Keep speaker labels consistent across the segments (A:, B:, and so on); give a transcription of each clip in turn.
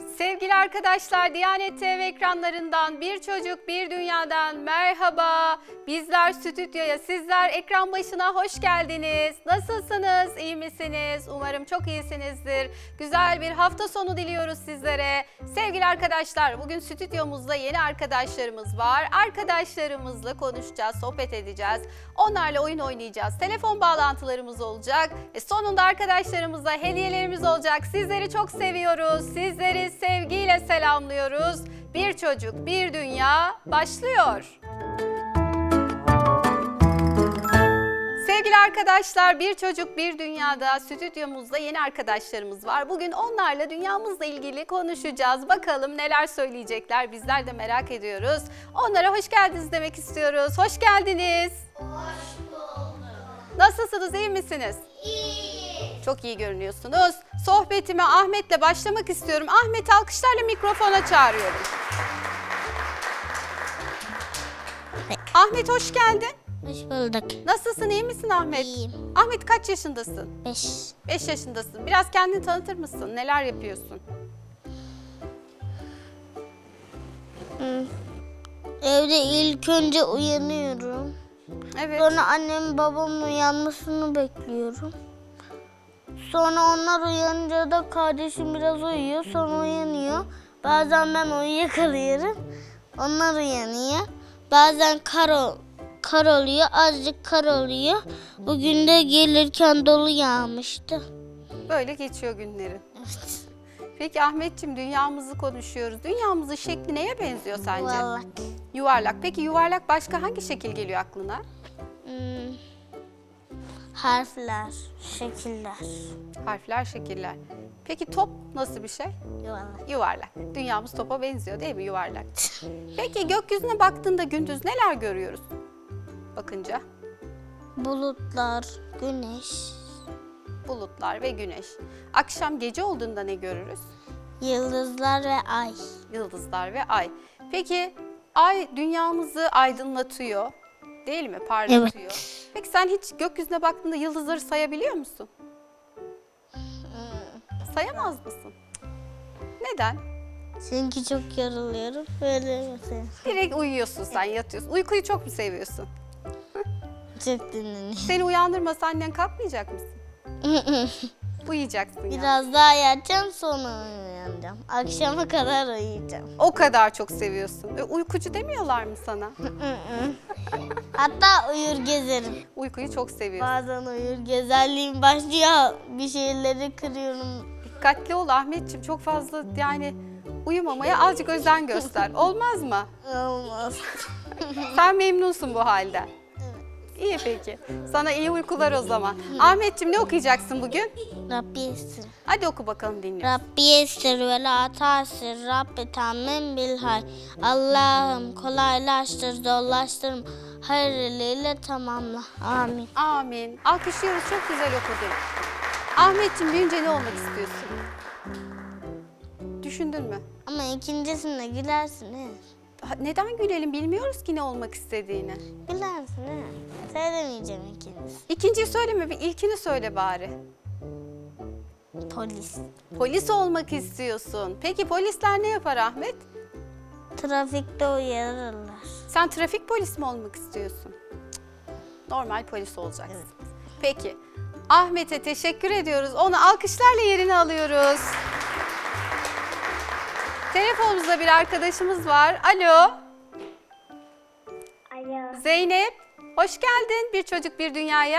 A: Sevgili arkadaşlar, Diyanet TV ekranlarından Bir Çocuk Bir Dünya'dan merhaba. Bizler stüdyoya, sizler ekran başına hoş geldiniz. Nasılsınız, iyi misiniz? Umarım çok iyisinizdir. Güzel bir hafta sonu diliyoruz sizlere. Sevgili arkadaşlar, bugün stüdyomuzda yeni arkadaşlarımız var. Arkadaşlarımızla konuşacağız, sohbet edeceğiz. Onlarla oyun oynayacağız. Telefon bağlantılarımız olacak. Sonunda arkadaşlarımızla hediyelerimiz olacak. Sizleri çok seviyoruz. Sizleri sevgiyle selamlıyoruz. Bir Çocuk Bir Dünya başlıyor. Sevgili arkadaşlar, Bir Çocuk Bir Dünya'da stüdyomuzda yeni arkadaşlarımız var. Bugün onlarla dünyamızla ilgili konuşacağız. Bakalım neler söyleyecekler, bizler de merak ediyoruz. Onlara hoş geldiniz demek istiyoruz. Hoş geldiniz.
B: Hoş bulduk.
A: Nasılsınız, iyi misiniz?
B: İyi.
A: Çok iyi görünüyorsunuz. Sohbetime Ahmet'le başlamak istiyorum. Ahmet'i alkışlarla mikrofona çağırıyorum. Ahmet hoş geldin.
B: Hoş bulduk.
A: Nasılsın, iyi misin Ahmet?
B: İyiyim.
A: Ahmet kaç yaşındasın?
B: 5.
A: 5 yaşındasın. Biraz kendini tanıtır mısın? Neler yapıyorsun?
B: Evde ilk önce uyanıyorum.
A: Evet.
B: Sonra annem babamın uyanmasını bekliyorum. Sonra onlar uyanınca da kardeşim biraz uyuyor. Sonra uyanıyor. Bazen ben uyuyakalıyorum. Onlar uyanıyor. Bazen kar oluyor. Azıcık kar oluyor. Bugün de gelirken dolu yağmıştı.
A: Böyle geçiyor günlerin.
B: Evet.
A: Peki Ahmetciğim, dünyamızı konuşuyoruz. Dünyamızın şekli neye benziyor sence?
B: Yuvarlak.
A: Yuvarlak. Peki yuvarlak başka hangi şekil geliyor aklına?
B: Harfler, şekiller.
A: Harfler, şekiller. Peki top nasıl bir şey?
B: Yuvarlak.
A: Yuvarlak. Dünyamız topa benziyor değil mi? Yuvarlak. Peki gökyüzüne baktığında gündüz neler görüyoruz? Bakınca
B: Bulutlar, güneş,
A: bulutlar ve güneş. Akşam gece olduğunda ne görürüz?
B: yıldızlar ve ay.
A: Yıldızlar ve ay. Peki ay dünyamızı aydınlatıyor, değil mi? Parlatıyor.
B: Evet.
A: Peki sen hiç gökyüzüne baktığında yıldızları sayabiliyor musun? Sayamaz mısın? Neden?
B: Çünkü çok yoruluyorum. Böyle mesela.
A: Direkt uyuyorsun sen, yatıyorsun. Uykuyu çok mu seviyorsun?
B: Çok dinleniyorum.
A: Seni uyandırmasa annen kalkmayacak mısın? Uyuyacaksın ya.
B: Biraz daha yatacağım sonra uyanacağım. Akşama kadar uyuyacağım.
A: O kadar çok seviyorsun. Uykucu demiyorlar mı sana?
B: Hatta uyur gezerim.
A: Uykuyu çok seviyorsun.
B: Bazen uyur gezerliğim başlıyor. Bir şeyleri kırıyorum.
A: Dikkatli ol Ahmetciğim. Çok fazla yani uyumamaya azıcık özen göster. Olmaz mı?
B: Olmaz.
A: Sen memnunsun bu halden. İyi peki. Sana iyi uykular o zaman. Ahmetciğim, ne okuyacaksın bugün?
B: Rabbi esir.
A: Hadi oku bakalım, dinliyoruz.
B: Rabbi esir ve la tasir. Rabbi tammin bil hay. Allah'ım kolaylaştır, zorlaştırma. Hayırlıyla tamamla. Amin.
A: Amin. Alkışlıyoruz. Çok güzel okudun. Ahmetciğim, büyüyünce ne olmak istiyorsun? Düşündün mü?
B: Ama ikincisinde gülersin he.
A: Neden gülelim? Bilmiyoruz ki ne olmak istediğini.
B: Gülersin he. Söylemeyeceğim ikincisi.
A: İkinciyi söyleme, bir ilkini söyle bari.
B: Polis.
A: Polis olmak istiyorsun. Peki polisler ne yapar Ahmet?
B: Trafikte uyarırlar.
A: Sen trafik polisi mi olmak istiyorsun? Normal polis olacaksın.
B: Evet.
A: Peki. Ahmet'e teşekkür ediyoruz. Onu alkışlarla yerine alıyoruz. Telefonumuzda bir arkadaşımız var. Alo.
C: Alo,
A: Zeynep. Hoş geldin Bir Çocuk Bir Dünya'ya.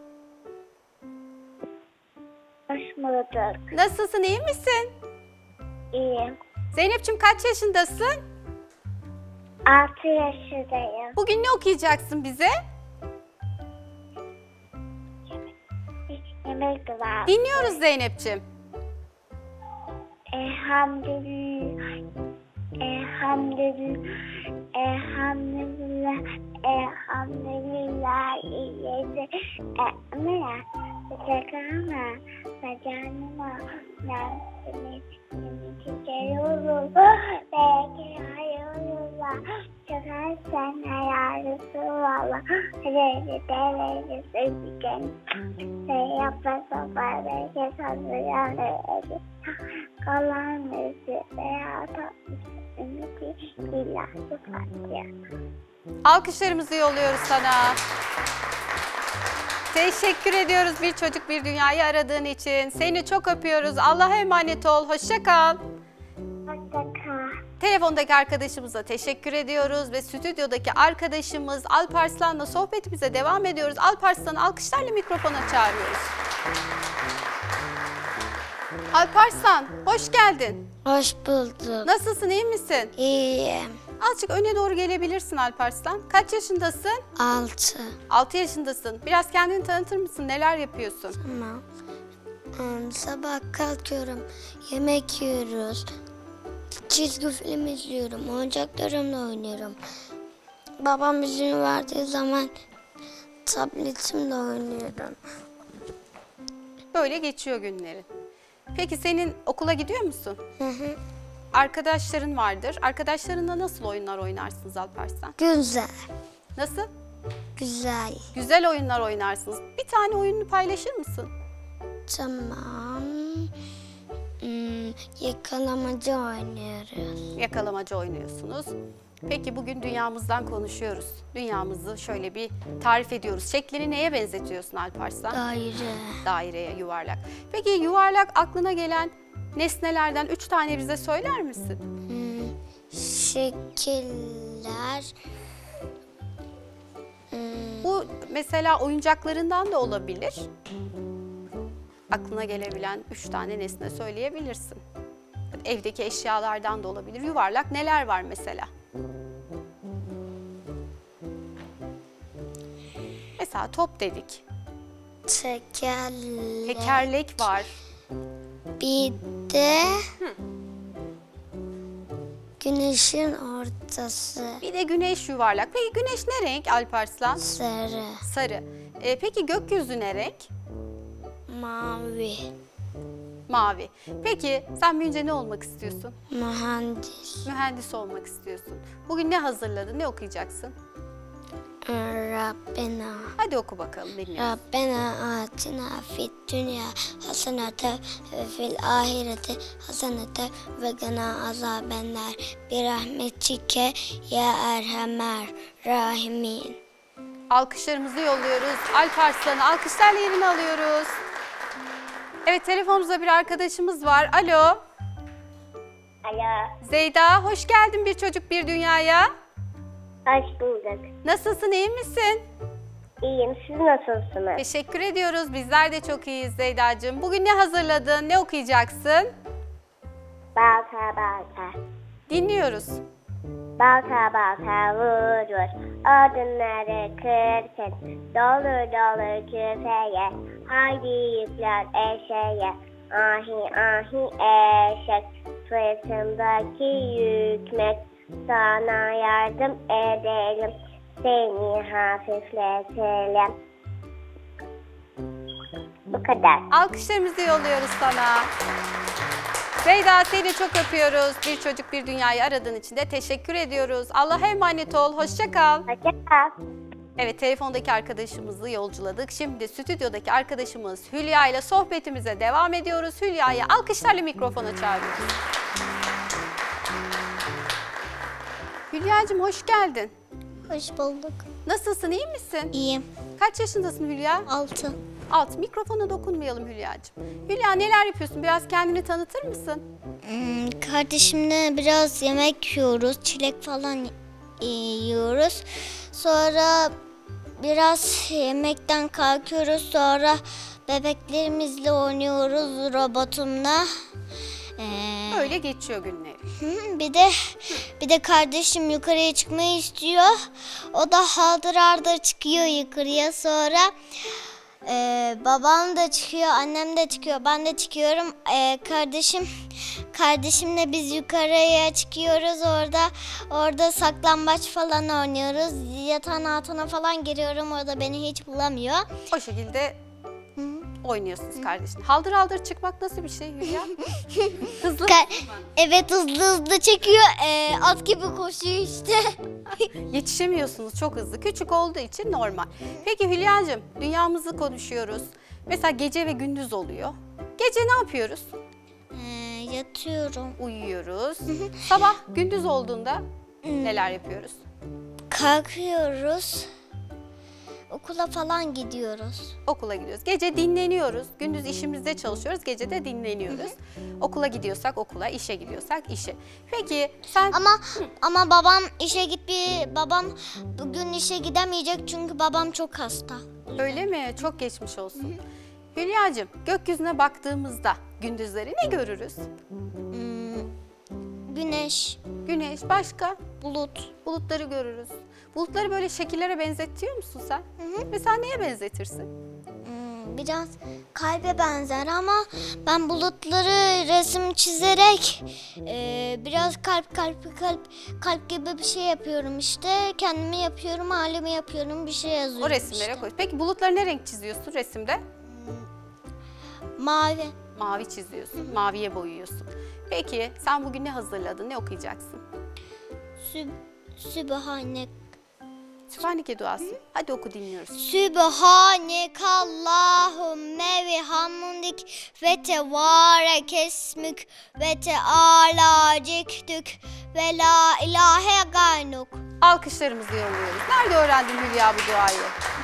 C: hoş bulduk.
A: Nasılsın, iyi misin?
C: İyiyim.
A: Zeynep'ciğim, kaç yaşındasın?
C: 6 yaşındayım.
A: Bugün ne okuyacaksın bize?
C: Yemek var.
A: Dinliyoruz Zeynep'ciğim.
C: Elhamdülillah. Elhamdülillah. Elhamdülillah. Elhamdülillah. İyiydi. Emine. Tekrarına. Bacanıma. Nefsimi. Geliyorum. Belki hayırlar. Çıkar sen hayırlısı var. kola. Reyli develi sözüken. Sen yaparsa bereket hazırlar edi. Kalan özü veya tatlısı ümidi ilahı Fatiha.
A: Alkışlarımızı yolluyoruz sana. Teşekkür ediyoruz Bir Çocuk Bir Dünya'yı aradığın için. Seni çok öpüyoruz. Allah'a emanet ol. Hoşça kal.
C: Hoşça kal.
A: Telefondaki arkadaşımıza teşekkür ediyoruz ve stüdyodaki arkadaşımız Alparslan'la sohbetimize devam ediyoruz. Alparslan'ı alkışlarla mikrofona çağırıyoruz. Alparslan, hoş geldin.
B: Hoş bulduk.
A: Nasılsın, iyi misin?
B: İyiyim.
A: Azıcık öne doğru gelebilirsin Alparslan. Kaç yaşındasın?
B: 6.
A: 6 yaşındasın. Biraz kendini tanıtır mısın? Neler yapıyorsun?
B: Tamam. Sabah kalkıyorum, yemek yiyoruz, çizgi film izliyorum, oyuncaklarımla oynuyorum. Babam izin verdiği zaman tabletimle oynuyorum.
A: Böyle geçiyor günlerin. Peki senin okula gidiyor musun?
B: Hı hı.
A: Arkadaşların vardır. Arkadaşlarınla nasıl oyunlar oynarsınız Alparslan?
B: Güzel,
A: Nasıl?
B: güzel.
A: Güzel oyunlar oynarsınız. Bir tane oyununu paylaşır mısın?
B: Tamam. Yakalamacı oynuyoruz.
A: Yakalamacı oynuyorsunuz. Peki bugün dünyamızdan konuşuyoruz. Dünyamızı şöyle bir tarif ediyoruz. Şeklini neye benzetiyorsun Alparslan?
B: Daire.
A: Daireye, yuvarlak. Peki yuvarlak aklına gelen nesnelerden 3 tane bize söyler misin?
B: Şekiller.
A: Bu mesela oyuncaklarından da olabilir. Aklına gelebilen 3 tane nesne söyleyebilirsin. Evdeki eşyalardan da olabilir. Yuvarlak neler var mesela? Mesela top dedik.
B: Tekerlek.
A: Tekerlek var.
B: Bir de güneşin ortası.
A: Bir de güneş yuvarlak. Peki güneş ne renk Alparslan?
B: Sarı.
A: Sarı. Peki gökyüzü ne renk?
B: Mavi.
A: Mavi. Peki sen büyüyünce ne olmak istiyorsun?
B: Mühendis.
A: Mühendis olmak istiyorsun. Bugün ne hazırladın? Ne okuyacaksın?
B: Rabbena.
A: Hadi oku bakalım dinliyoruz.
B: Rabbena atina fid dünya hasenete ve fil ahirete hasenete ve gına azabenler bir rahmetike ya erhamer rahimin.
A: Alkışlarımızı yolluyoruz. Alparslan'ı alkışlarla yerine alıyoruz. Evet, telefonumuzda bir arkadaşımız var. Alo.
C: Alo.
A: Zeyda, hoş geldin Bir Çocuk Bir Dünya'ya.
C: Hoş bulduk.
A: Nasılsın, iyi misin?
C: İyiyim. Siz nasılsınız?
A: Teşekkür ediyoruz. Bizler de çok iyiyiz Zeyda'cığım. Bugün ne hazırladın? Ne okuyacaksın?
C: Balta balta.
A: Dinliyoruz.
C: Balta balta vurur. Odunları kırsın. Dolur dolur küfeye. Haydi yükler eşeğe. Ahi ahi eşek. Sırtımdaki yükmek. Sana yardım edelim. Seni hafifletelim. Bu kadar.
A: Alkışlarımızı yolluyoruz sana. Zeyda, seni çok öpüyoruz. Bir Çocuk Bir Dünya'yı aradığın için de teşekkür ediyoruz. Allah'a emanet ol. Hoşça kal.
C: Hoşça kal.
A: Evet, telefondaki arkadaşımızı yolculadık. Şimdi stüdyodaki arkadaşımız Hülya ile sohbetimize devam ediyoruz. Hülya'yı alkışlarla mikrofona çağırıyoruz. Hülya'cığım hoş geldin.
B: Hoş bulduk.
A: Nasılsın, iyi misin?
B: İyiyim.
A: Kaç yaşındasın Hülya?
B: 6.
A: Mikrofona dokunmayalım Hülya'cığım. Hülya, neler yapıyorsun? Biraz kendini tanıtır mısın?
B: Kardeşimle biraz yemek yiyoruz. Çilek falan yiyoruz. Sonra biraz yemekten kalkıyoruz. Sonra bebeklerimizle oynuyoruz robotumla.
A: Öyle geçiyor günleri.
B: Bir de kardeşim yukarıya çıkmayı istiyor. O da haldır haldır çıkıyor yukarıya. Sonra babam da çıkıyor, annem de çıkıyor, ben de çıkıyorum. Kardeşimle biz yukarıya çıkıyoruz. Orada saklambaç falan oynuyoruz. Yatağın altına falan giriyorum. Orada beni hiç bulamıyor.
A: O şekilde Oynuyorsunuz kardeşin. Haldır haldır çıkmak nasıl bir şey Hülya? Hızlı.
B: Evet, hızlı hızlı çekiyor. At gibi koşuyor işte.
A: Yetişemiyorsunuz çok hızlı. Küçük olduğu için normal. Peki Hülya'cığım, dünyamızı konuşuyoruz. Mesela gece ve gündüz oluyor. Gece ne yapıyoruz?
B: Yatıyorum.
A: Uyuyoruz. Sabah gündüz olduğunda neler yapıyoruz?
B: Kalkıyoruz. Okula falan gidiyoruz.
A: Okula gidiyoruz. Gece dinleniyoruz. Gündüz işimizde çalışıyoruz. Gece de dinleniyoruz. Okula gidiyorsak okula, işe gidiyorsak işe. Peki sen...
B: Ama babam babam bugün işe gidemeyecek çünkü babam çok hasta.
A: Öyle mi? Çok geçmiş olsun. Hülya'cığım, gökyüzüne baktığımızda gündüzleri ne görürüz?
B: Güneş,
A: Güneş, başka?
B: bulut.
A: Bulutları görürüz. Bulutları böyle şekillere benzetiyor musun sen? Mesela neye benzetirsin?
B: Biraz kalbe benzer ama ben bulutları resim çizerek biraz kalp gibi bir şey yapıyorum işte. Kendimi yapıyorum, halimi yapıyorum, bir şey yazıyorum.
A: O resimlere
B: işte.
A: koy. Peki bulutları ne renk çiziyorsun resimde?
B: Mavi.
A: Mavi çiziyorsun, maviye boyuyorsun. Peki sen bugün ne hazırladın, ne okuyacaksın?
B: Sübhane.
A: Sübhaneke duası. Hadi oku, dinliyoruz.
B: Sübhanekallahümme ve hamdik ve tevarek esmük ve teala cektük ve la ilahe gaynuk.
A: Alkışlarımızı yolluyoruz. Nerede öğrendin Hülya bu duayı?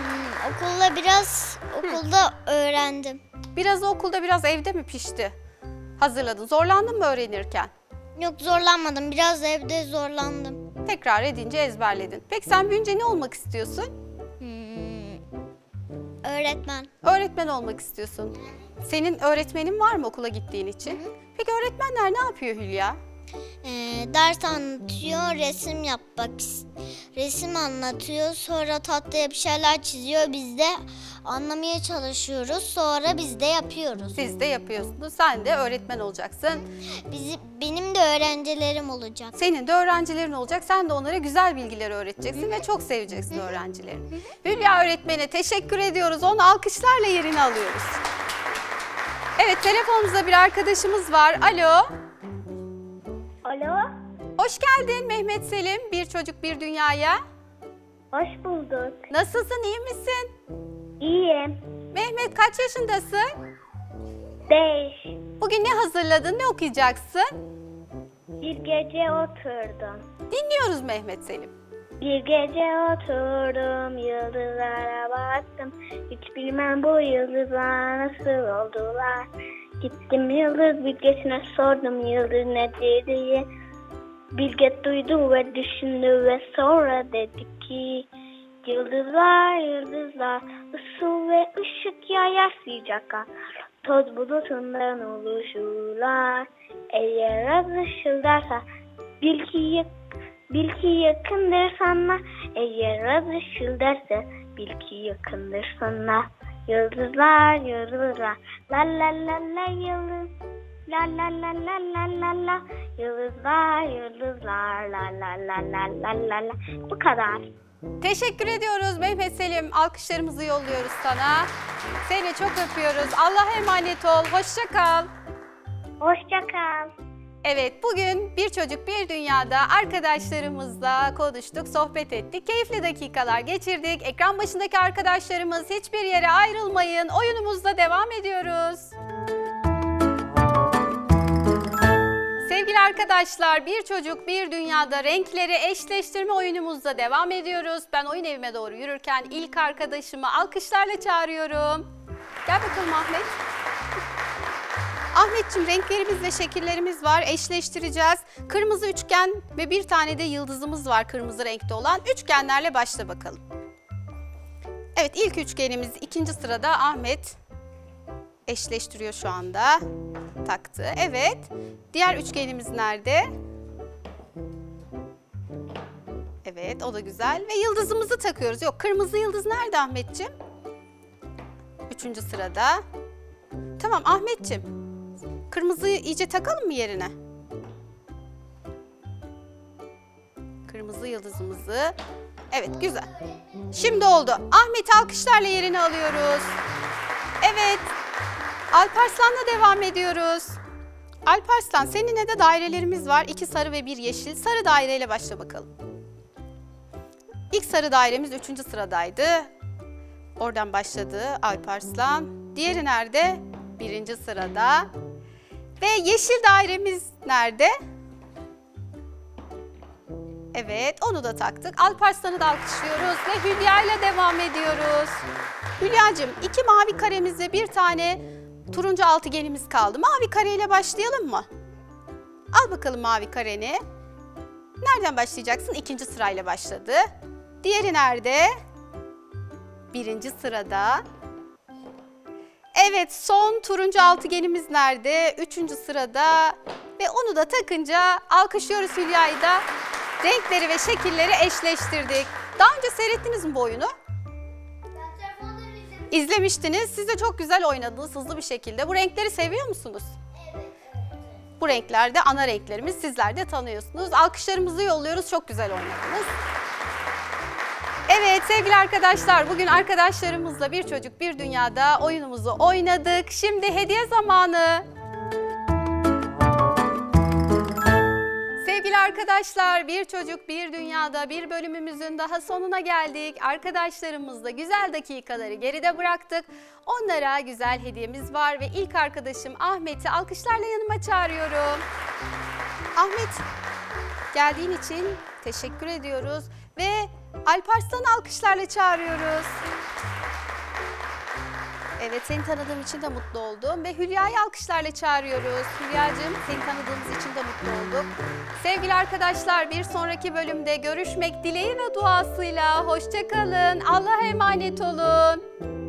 B: Okulda öğrendim.
A: Biraz okulda, biraz evde mi pişti? Hazırladın. Zorlandın mı öğrenirken?
B: Yok, zorlanmadım. Biraz evde zorlandım.
A: Tekrar edince ezberledin. Peki sen büyüyünce ne olmak istiyorsun?
B: Öğretmen.
A: Öğretmen olmak istiyorsun. Senin öğretmenin var mı okula gittiğin için? Peki öğretmenler ne yapıyor Hülya?
B: Ders anlatıyor, resim anlatıyor, sonra tahtaya bir şeyler çiziyor, biz de anlamaya çalışıyoruz, sonra biz de yapıyoruz.
A: Siz de yapıyorsunuz. Sen de öğretmen olacaksın.
B: Benim de öğrencilerim olacak.
A: Senin de öğrencilerin olacak. Sen de onlara güzel bilgiler öğreteceksin ve çok seveceksin öğrencilerini. Hülya öğretmene teşekkür ediyoruz. Onu alkışlarla yerine alıyoruz. Evet, telefonumuzda bir arkadaşımız var. Alo.
C: Alo,
A: Hoş geldin Mehmet Selim. Bir çocuk bir dünyaya.
C: hoş bulduk.
A: Nasılsın, iyi misin?
C: İyiyim.
A: Mehmet kaç yaşındasın?
C: 5.
A: Bugün ne hazırladın, ne okuyacaksın?
C: Bir gece oturdum.
A: Dinliyoruz Mehmet Selim.
C: Bir gece oturdum, yıldızlara baktım. Hiç bilmem bu yıldızlar nasıl oldular. Gittim yıldız bilgesine sordum yıldız nedir diye. Bilge duydu ve düşündü ve sonra dedi ki yıldızlar, yıldızlar, ısı ve ışık yayar sıcaklar. Toz bulutundan oluşurlar. Eğer az ışıldarsa bil ki yakındır sana. Eğer az ışıldarsa bil ki yakındır sana. Yıldızlar, yıldızlar, la la la la yıldız. La la la la la la la. Yıldızlar, yıldızlar, la la la la la la la. Bu kadar.
A: Teşekkür ediyoruz Mehmet Selim. Alkışlarımızı yolluyoruz sana. Seni çok öpüyoruz. Allah'a emanet ol. Hoşça kal.
C: Hoşça kal.
A: Evet, bugün Bir Çocuk Bir Dünya'da arkadaşlarımızla konuştuk, sohbet ettik. Keyifli dakikalar geçirdik. Ekran başındaki arkadaşlarımız hiçbir yere ayrılmayın. Oyunumuzda devam ediyoruz. Sevgili arkadaşlar, Bir Çocuk Bir Dünya'da renkleri eşleştirme oyunumuzda devam ediyoruz. Ben oyun evime doğru yürürken ilk arkadaşımı alkışlarla çağırıyorum. Gel bakalım Ahmet. Ahmetciğim, renklerimiz ve şekillerimiz var. Eşleştireceğiz. Kırmızı üçgen ve bir tane de yıldızımız var kırmızı renkte olan. Üçgenlerle başla bakalım. Evet, ilk üçgenimiz ikinci sırada Ahmet eşleştiriyor şu anda. Taktı. Evet. Diğer üçgenimiz nerede? Evet, o da güzel. Ve yıldızımızı takıyoruz. Yok, kırmızı yıldız nerede Ahmetciğim? Üçüncü sırada. Tamam Ahmetciğim. Kırmızıyı iyice takalım mı yerine? Kırmızı yıldızımızı. Evet, güzel. Şimdi oldu. Ahmet'i alkışlarla yerine alıyoruz. Evet, Alparslan'la devam ediyoruz. Alparslan, seninle de dairelerimiz var. 2 sarı ve 1 yeşil. Sarı daireyle başla bakalım. İlk sarı dairemiz 3. sıradaydı. Oradan başladı Alparslan. Diğeri nerede? 1. sırada. Ve yeşil dairemiz nerede? Evet, onu da taktık. Alparslan'ı da alkışlıyoruz ve Hülya ile devam ediyoruz. Hülya'cığım, 2 mavi karemiz ve 1 tane turuncu altıgenimiz kaldı. Mavi kareyle başlayalım mı? Al bakalım mavi kareni. Nereden başlayacaksın? 2. sırayla başladı. Diğeri nerede? 1. sırada. Evet, son turuncu altıgenimiz nerede? 3. sırada. Ve onu da takınca alkışlıyoruz Hülya'yı da. Renkleri ve şekilleri eşleştirdik. Daha önce seyrettiniz mi bu oyunu? İzlemiştiniz. Siz de çok güzel oynadınız hızlı bir şekilde. Bu renkleri seviyor musunuz? Evet. Bu renkler de ana renklerimiz. Sizler de tanıyorsunuz. Alkışlarımızı yolluyoruz. Çok güzel oynadınız. Evet sevgili arkadaşlar, bugün arkadaşlarımızla Bir Çocuk Bir Dünya'da oyunumuzu oynadık. Şimdi hediye zamanı. Sevgili arkadaşlar, Bir Çocuk Bir Dünya'da bir bölümümüzün daha sonuna geldik. Arkadaşlarımızla güzel dakikaları geride bıraktık. Onlara güzel hediyemiz var ve ilk arkadaşım Ahmet'i alkışlarla yanıma çağırıyorum. Ahmet, geldiğin için teşekkür ediyoruz ve Alparslan'ı alkışlarla çağırıyoruz. Evet, seni tanıdığım için de mutlu oldum ve Hülya'yı alkışlarla çağırıyoruz. Hülya'cığım, seni tanıdığımız için de mutlu olduk. Sevgili arkadaşlar, bir sonraki bölümde görüşmek dileği ve duasıyla. Hoşça kalın, Allah'a emanet olun.